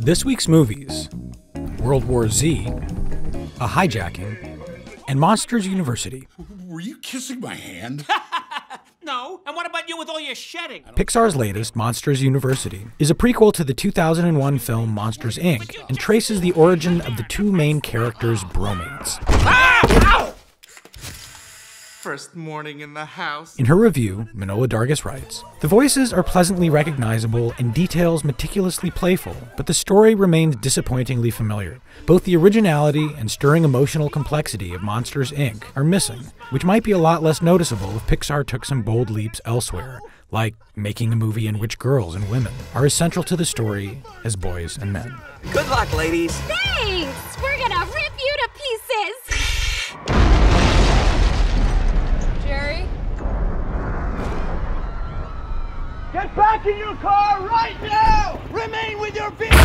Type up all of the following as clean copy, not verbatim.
This week's movies: World War Z, A Hijacking, and Monsters University. Were you kissing my hand? No. And what about you with all your shedding? Pixar's latest, Monsters University, is a prequel to the 2001 film Monsters, Inc. and traces the origin of the two main characters' bromance. Ow! First morning in the house. In her review, Manola Dargis writes, "The voices are pleasantly recognizable and details meticulously playful, but the story remains disappointingly familiar. Both the originality and stirring emotional complexity of Monsters, Inc. are missing, which might be a lot less noticeable if Pixar took some bold leaps elsewhere, like making a movie in which girls and women are as central to the story as boys and men." Good luck, ladies. Thanks! We're gonna rip you to pieces! Jerry? Get back in your car right now! Remain with your vehicle!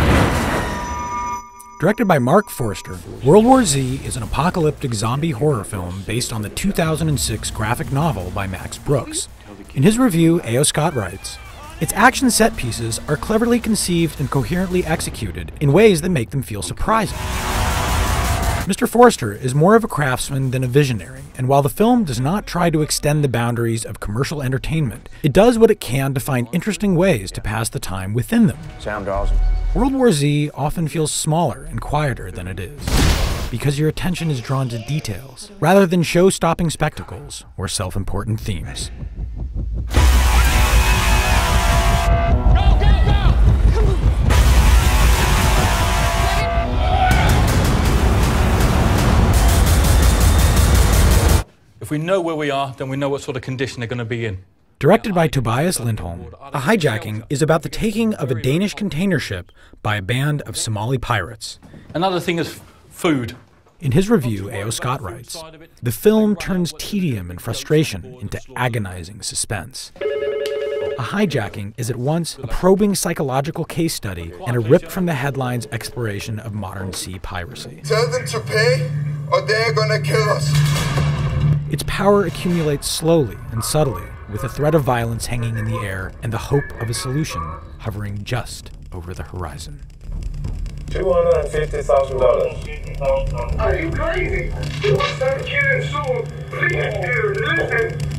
Directed by Mark Forster, World War Z is an apocalyptic zombie horror film based on the 2006 graphic novel by Max Brooks. In his review, A.O. Scott writes, "Its action set pieces are cleverly conceived and coherently executed in ways that make them feel surprising." Mr. Forster is more of a craftsman than a visionary, and while the film does not try to extend the boundaries of commercial entertainment, it does what it can to find interesting ways to pass the time within them. Sound awesome. World War Z often feels smaller and quieter than it is, because your attention is drawn to details, rather than show-stopping spectacles or self-important themes. If we know where we are, then we know what sort of condition they're going to be in. Directed by Tobias Lindholm, A Hijacking is about the taking of a Danish container ship by a band of Somali pirates. Another thing is food. In his review, A.O. Scott writes, "The film turns tedium and frustration into agonizing suspense." A Hijacking is at once a probing psychological case study and a ripped-from-the-headlines exploration of modern sea piracy. Tell them to pay, or they're gonna kill us. Its power accumulates slowly and subtly, with a threat of violence hanging in the air and the hope of a solution hovering just over the horizon. $250,000. Are you crazy? You want to start killing soon? Please, dear, listen.